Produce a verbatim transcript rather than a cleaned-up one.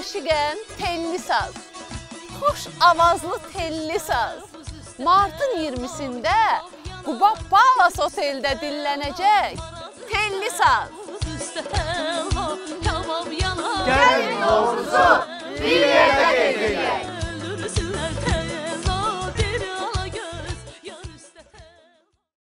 eşiqən telli saz, xoş avazlı telli saz. Martın iyirmisində Qubab Palace oteldə dinlənəcək telli saz. Gəlin Novruz'a!